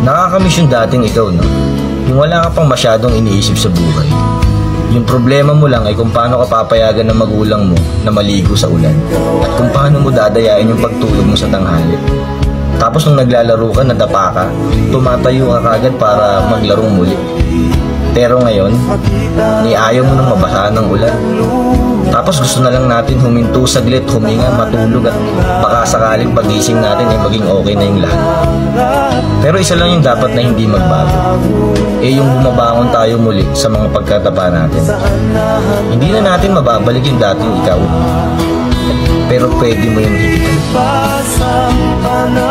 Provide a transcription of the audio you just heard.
Nakakamiss yung dating ikaw, no? Yung wala ka pang masyadong iniisip sa buhay. Yung problema mo lang ay kung paano ka papayagan ng magulang mo na maligo sa ulan at kung paano mo dadayain yung pagtulog mo sa tanghali. Tapos nung naglalaro ka, nadapa ka, tumatayo ka kagad para maglarong muli. Pero ngayon, ayaw mo nang mabasahan ng ulan. Tapos gusto na lang natin huminto saglit, huminga, matulog at baka sakaling pagising natin ay maging okay na yung lahat. Pero isa lang yung dapat na hindi magbago. Yung bumabangon tayo muli sa mga pagkatapa natin. Hindi na natin mababalik yung dating ikaw. Pero pwede mo yung higitan.